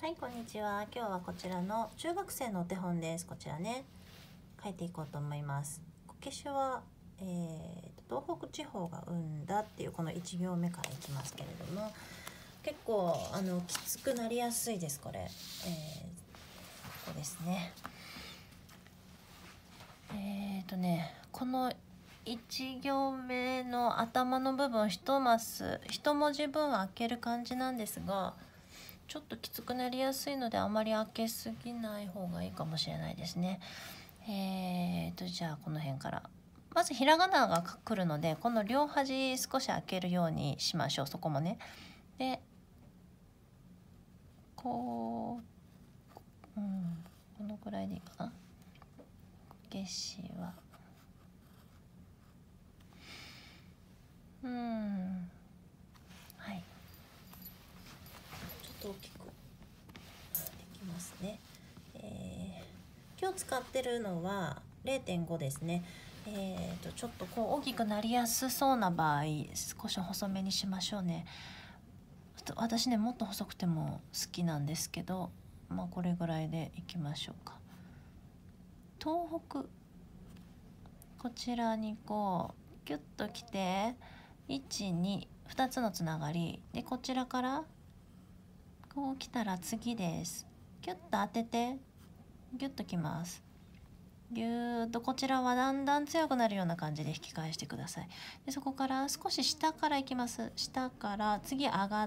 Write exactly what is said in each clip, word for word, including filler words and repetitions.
はい、こんにちは。今日はこちらの中学生のお手本です。こちらね、書いていこうと思います。こけしは、えーと、東北地方が生んだっていうこのいち行目からいきますけれども、結構あのきつくなりやすいです。これ、えー、ここですね。えーとね、このいち行目の頭の部分一マス一文字分開ける感じなんですが、ちょっときつくなりやすいのであまり開けすぎない方がいいかもしれないですね。えーとじゃあこの辺からまずひらがなが来るので、この両端少し開けるようにしましょう。そこもね。でこう、うん、このくらいでいいかな。こけしはうんはい、ちょっと大きくできますね。えー、今日使ってるのは れいてんご ですね。えーとちょっとこう大きくなりやすそうな場合少し細めにしましょうね。私ねもっと細くても好きなんですけど、まあこれぐらいでいきましょうか。東北、こちらにこうギュッときていちにふたつのつながりで、こちらからこう来たら次です。ギュッと当ててギュッときます。ぎゅーっとこちらはだんだん強くなるような感じで引き返してください。でそこから少し下からいきます。下から次上がって、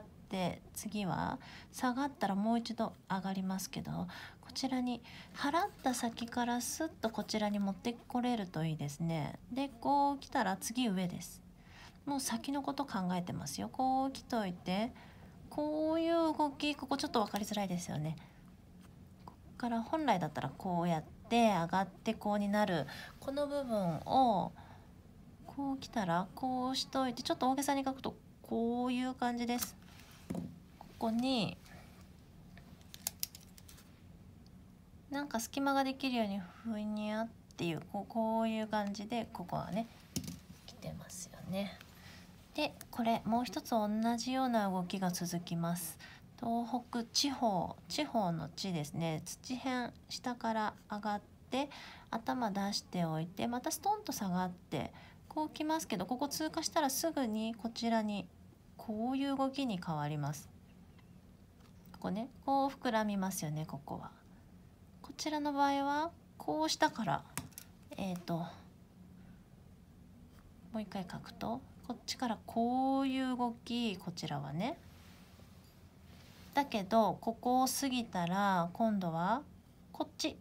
次は下がったらもう一度上がりますけど、こちらに払った先からスッとこちらに持ってこれるといいですね。でこう来たら次上です。もう先のこと考えてますよ。こう来といて、こういう動き、ここちょっと分かりづらいですよね。ここから本来だったらこうやってで上がってこうになるこの部分をこう来たらこうしといて、ちょっと大げさに書くとこういう感じです。ここになんか隙間ができるようにふにゃっていうこう、こういう感じでここはね来てますよね。でこれもう一つ同じような動きが続きます。東北地方、地方の地ですね。土辺下から上がって頭出しておいて、またストンと下がってこう来ますけど、ここ通過したらすぐにこちらにこういう動きに変わります。ここね、こう膨らみますよね。ここはこちらの場合はこうしたからえっともう一回書くと、こっちからこういう動き、こちらはね。だけどここを過ぎたら今度はこっち、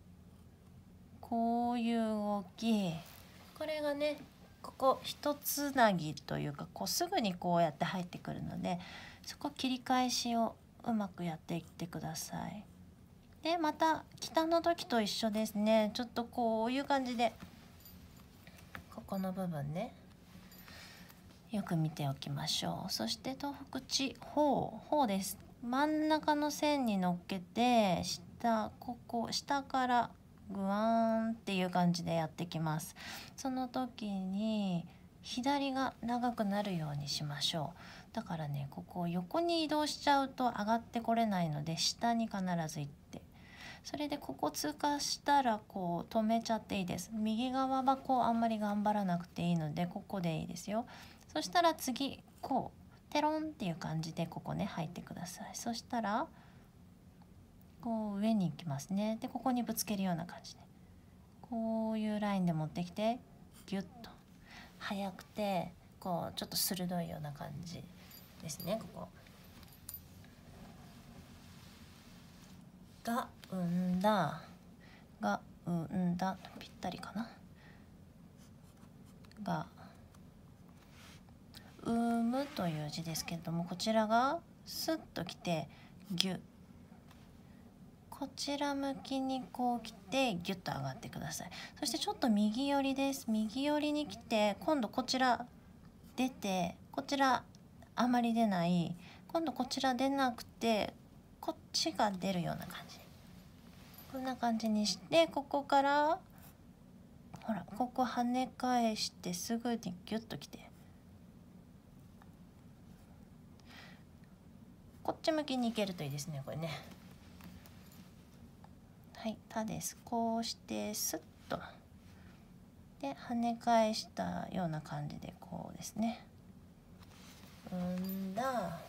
こういう動き、これがねここ一つなぎというか、こうすぐにこうやって入ってくるので、そこ切り返しをうまくやっていってください。でまた北の時と一緒ですね。ちょっとこういう感じでここの部分ねよく見ておきましょう。そして東北地方、方です。真ん中の線に乗っけて下、ここ下からグワーンっていう感じでやってきます。その時に左が長くなるようにしましょう。だからねここ横に移動しちゃうと上がってこれないので、下に必ず行って、それでここ通過したらこう止めちゃっていいです。右側はこうあんまり頑張らなくていいのでここでいいですよ。そしたら次こうテロンっていう感じでここね入ってください。そしたらこう上に行きますね。でここにぶつけるような感じでこういうラインで持ってきてギュッと速くてこうちょっと鋭いような感じですね。ここが生んだが生んだぴったりかな。が生むという字ですけれども、こちらがスッときてギュッ、こちら向きにこう来てギュッと上がってください。そしてちょっと右寄りです。右寄りに来て今度こちら出て、こちらあまり出ない、今度こちら出なくてこっちが出るような感じ、こんな感じにして、ここからほらここ跳ね返してすぐにギュッときて、 こっち向きにいけるといいですねこれね。はい、たです。こうしてスッとで跳ね返したような感じでこうですね。うんだ。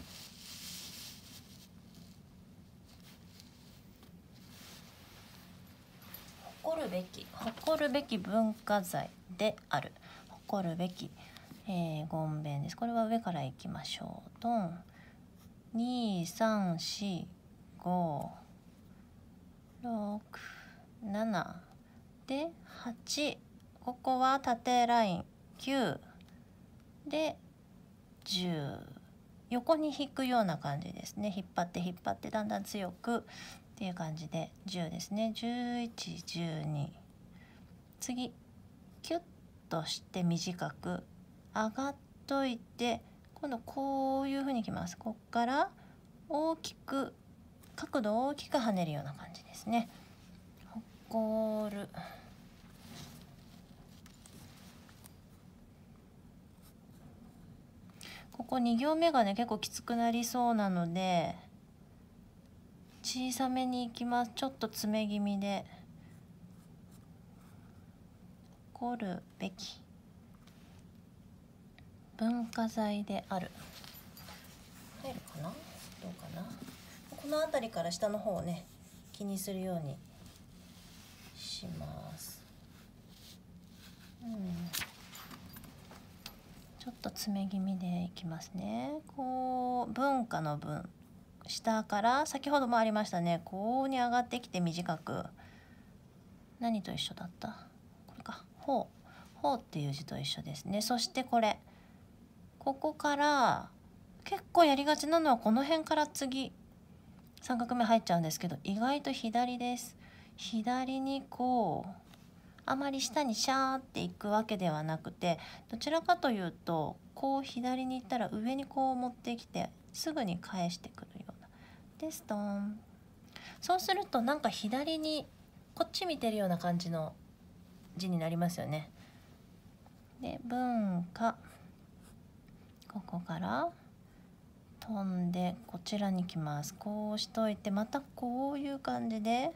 誇るべき誇るべき文化財である。誇るべき、えー、ごんべんです。これは上からいきましょう。ドンにさんしごろくななではち、ここは縦ラインきゅうでじゅう、横に引くような感じですね。引っ張って引っ張ってだんだん強くっていう感じでじゅうですね。じゅういち、じゅうに、次キュッとして短く上がっといて、今度こういう風にいきます。こっから大きく角度を大きく跳ねるような感じですね。誇る。ここに行目がね結構きつくなりそうなので小さめにいきます。ちょっと詰め気味で。誇るべき文化財である。入るかな、どうかな。この辺りから下の方をね気にするようにします。うん、ちょっと詰め気味でいきますね。こう文化の文、下から先ほどもありましたね、こうに上がってきて短く、何と一緒だった、これか、ほうほうっていう字と一緒ですね。そしてこれここから結構やりがちなのはこの辺から次三角目入っちゃうんですけど、意外と左です。左にこうあまり下にシャーっていくわけではなくて、どちらかというとこう左に行ったら上にこう持ってきてすぐに返してくるようなでストーン。そうするとなんか左にこっち見てるような感じの字になりますよね。で文化、ここから飛んでこちらに来ます。こうしといてまたこういう感じで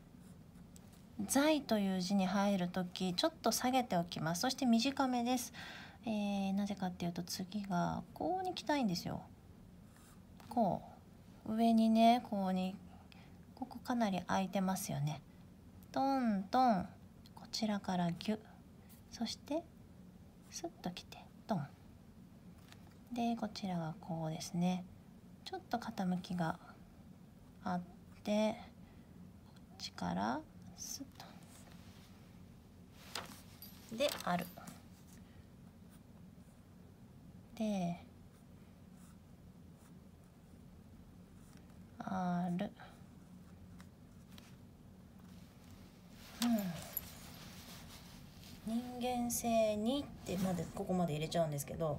財という字に入るときちょっと下げておきます。そして短めです、えー、なぜかっていうと次がこうに来たいんですよ。こう上にね、こうにここかなり空いてますよね。トントン、こちらからギュッ、そしてスッと来てトンで、こちらがこうですね、ちょっと傾きがあってこっちからスッとである。である、うん、人間性にってまでここまで入れちゃうんですけど、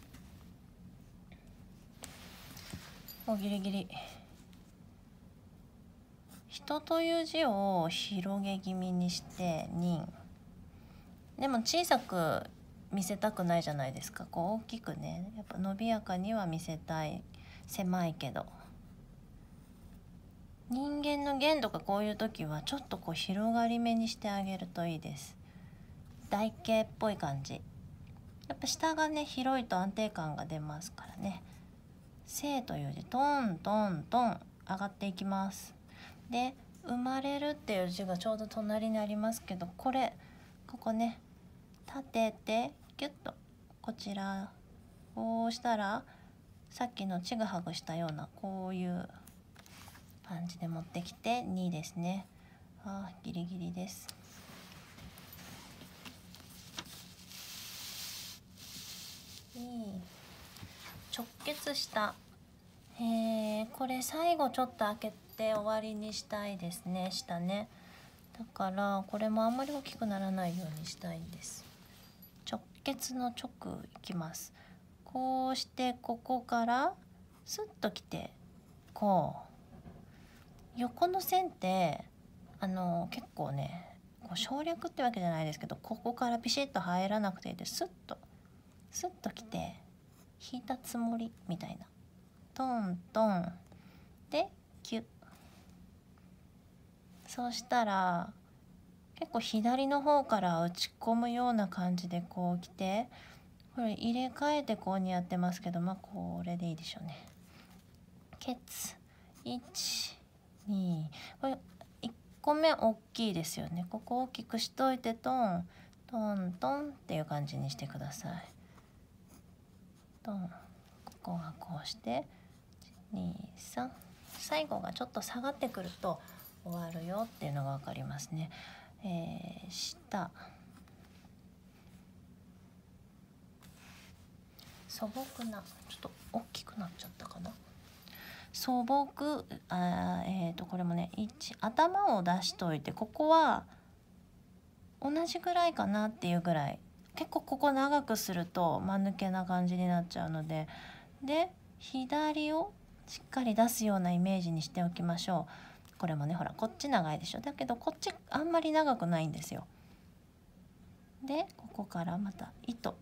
もうギリギリ人という字を広げ気味にして人でも小さく見せたくないじゃないですか。こう大きくね、やっぱ伸びやかには見せたい。狭いけど人間の弦とかこういう時はちょっとこう広がり目にしてあげるといいです。台形っぽい感じ、やっぱ下がね広いと安定感が出ますからね。生という字トントントン上がっていきます。で生まれるっていう字がちょうど隣にありますけど、これここね立ててギュッとこちらこうしたらさっきのちぐはぐしたようなこういう感じで持ってきてにですね。あーギリギリです。に直結した、えー、これ最後ちょっと開けて終わりにしたいですね。下ね、だからこれもあんまり大きくならないようにしたいんです。直結の直いきます。こうしてここからスッときてこう横の線ってあの結構ねこう省略ってわけじゃないですけど、ここからピシッと入らなくていいです。スッとスッときて引いたつもりみたいなトントンでキュッ。そうしたら結構左の方から打ち込むような感じでこう来て、これ入れ替えてこうにやってますけど、まあこれでいいでしょうね。ケツいちに、これいっこめ大きいですよね。ここ大きくしといてトントントンっていう感じにしてください。トン、ここがこうしてにさん、最後がちょっと下がってくると終わるよっていうのが分かりますね。えー、下素朴な、ちょっと大きくなっちゃったかな。素朴、あーえーとこれもね、いち頭を出しといて、ここは同じぐらいかなっていうぐらい、結構ここ長くすると間抜けな感じになっちゃうので、で左をしっかり出すようなイメージにしておきましょう。これもね、ほらこっち長いでしょ。だけどこっちあんまり長くないんですよ。でここからまた糸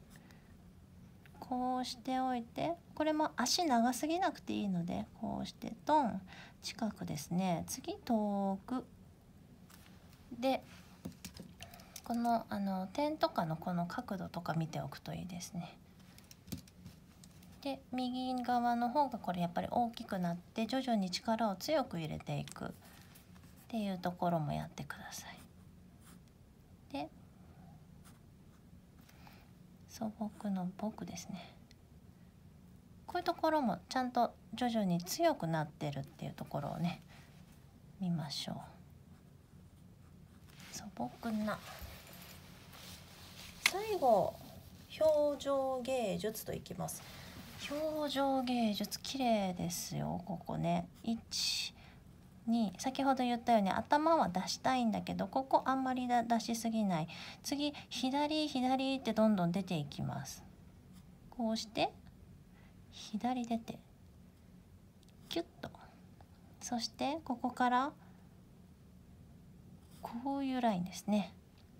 こうしておいて、これも足長すぎなくていいので、こうしてトン近くですね。次遠くで、このあの点とかのこの角度とか見ておくといいですね。で右側の方がこれやっぱり大きくなって、徐々に力を強く入れていくっていうところもやってください。で素朴の僕ですね。こういうところもちゃんと徐々に強くなってるっていうところをね見ましょう。素朴な、最後表情芸術といきます。表情芸術綺麗ですよ。ここねいちに、先ほど言ったように頭は出したいんだけど、ここあんまりだ出しすぎない。次左左ってどんどん出ていきます。こうして左出てキュッと、そしてここからこういうラインですね。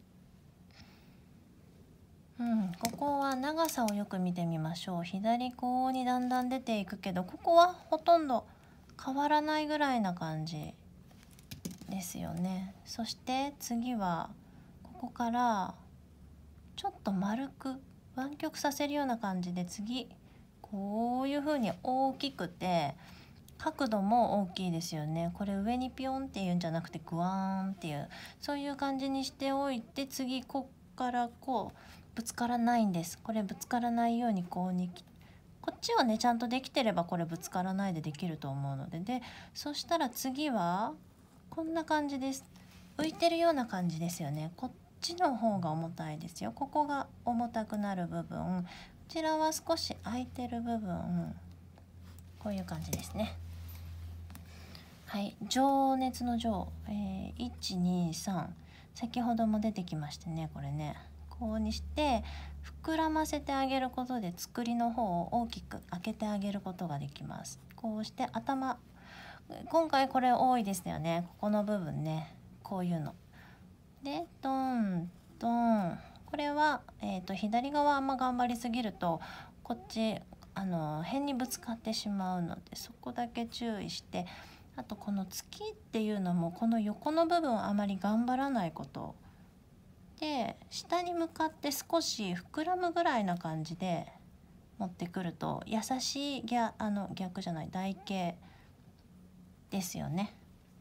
うん、ここは長さをよく見てみましょう。左こうにだんだん出ていくけど、ここはほとんど変わらないぐらいな感じですよね。そして次はここからちょっと丸く湾曲させるような感じで、次こういう風に大きくて角度も大きいですよね。これ上にピョンっていうんじゃなくてグワーンっていう、そういう感じにしておいて、次こっからこうぶつからないんです。これぶつからないようにこうに、こっちはねちゃんとできてればこれぶつからないでできると思うので、でそしたら次はこんな感じです。浮いてるような感じですよね。こっちの方が重たいですよ。ここが重たくなる部分、こちらは少し空いてる部分、こういう感じですね。はい、情熱の情、えー、いちにさん、先ほども出てきましてね、これねこうにして膨らませてあげることで作りの方を大きく開けてあげることができます。こうして頭、今回これ多いですよね。ここの部分ね、こういうのでドンドン、これは、えーと、左側あんま頑張りすぎるとこっちあの辺にぶつかってしまうので、そこだけ注意して、あとこの月っていうのもこの横の部分あまり頑張らないことで、下に向かって少し膨らむぐらいな感じで持ってくると優しい逆、あの逆じゃない台形ですよね。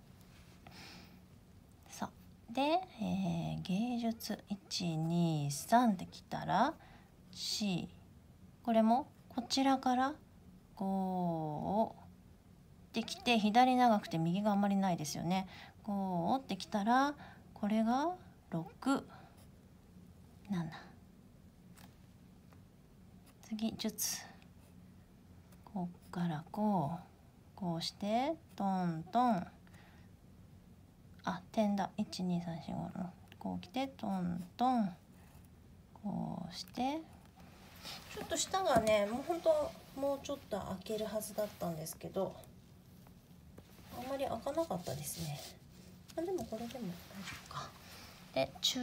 そうで、えー、芸術いちにさんってきたら C、 これもこちらからごってきて、左長くて右があんまりないですよね。ごってきたらこれがろく、なな、次術、こっからこうこうしてトントン、あ点だ、いちにさんしごのこう来てトントン、こうしてちょっと下がねもうほんともうちょっと開けるはずだったんですけど、あんまり開かなかったですね。あでもこれでも大丈夫か。で中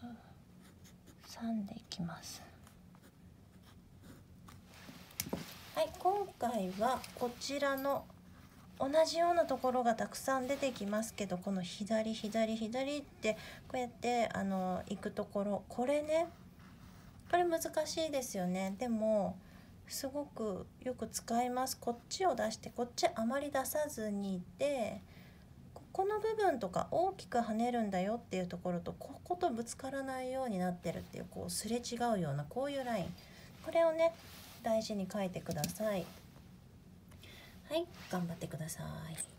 さんでいきます。 はい、今回はこちらの同じようなところがたくさん出てきますけど、この左左左ってこうやってあの行くところ、これね、これ難しいですよね。でもすごくよく使います。こっちを出してこっちあまり出さずにいて、ここの部分とか大きく跳ねるんだよっていうところと、こことぶつからないようになってるっていう、こうすれ違うようなこういうライン、これをね大事に書いてください。はい、頑張ってください。